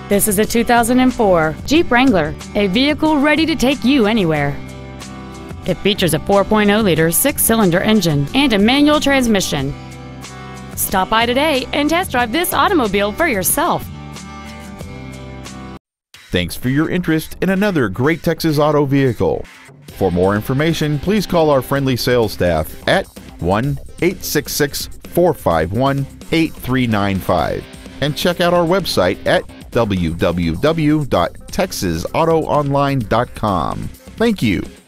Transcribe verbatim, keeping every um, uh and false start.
This is a two thousand four Jeep Wrangler, a vehicle ready to take you anywhere. It features a four point oh liter six-cylinder engine and a manual transmission. Stop by today and test drive this automobile for yourself. Thanks for your interest in another great Texas Auto vehicle. For more information, please call our friendly sales staff at one eight six six, four five one, eight three nine five and check out our website at w w w dot texas auto online dot com. Thank you.